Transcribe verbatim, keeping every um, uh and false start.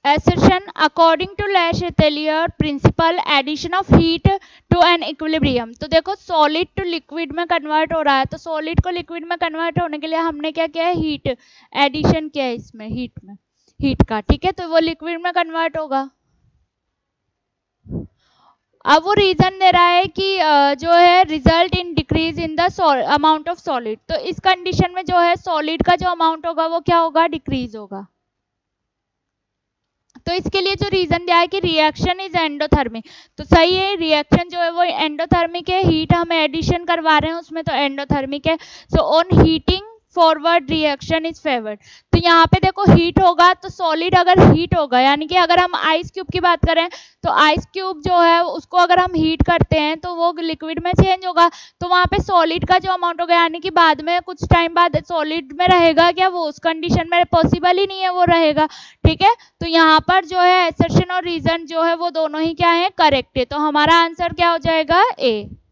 assertion according to Le Chatelier principle addition of heat to an equilibrium। तो देखो solid to liquid में convert हो रहा है, तो सॉलिड को लिक्विड में कन्वर्ट होने के लिए हमने क्या किया है, हीट एडिशन किया है इसमें, हीट में हीट का, ठीक है, तो वो लिक्विड में कन्वर्ट होगा। अब वो रीजन दे रहा है कि जो है result in decrease in the amount of solid, तो इस कंडीशन में जो है सॉलिड का जो अमाउंट होगा वो क्या होगा, डिक्रीज होगा। तो इसके लिए जो रीजन दिया है कि रिएक्शन इज एंडोथर्मिक, तो सही है, रिएक्शन जो है वो एंडोथर्मिक है, हीट हम एडिशन करवा रहे हैं उसमें तो एंडोथर्मिक है। So on heating forward reaction is favoured. तो यहाँ पे देखो हीट होगा तो सॉलिड अगर हीट होगा, यानी कि अगर हम आइस क्यूब की बात करें तो आइस क्यूब जो है उसको अगर हम हीट करते हैं तो वो लिक्विड में चेंज होगा, तो वहाँ पे सॉलिड का जो अमाउंट होगा, यानी कि बाद में कुछ टाइम बाद सॉलिड में रहेगा क्या, वो उस कंडीशन में पॉसिबल ही नहीं है वो रहेगा, ठीक है। तो यहाँ पर जो है असर्शन और रीजन जो है वो दोनों ही क्या है, करेक्ट है, तो हमारा आंसर क्या हो जाएगा, ए।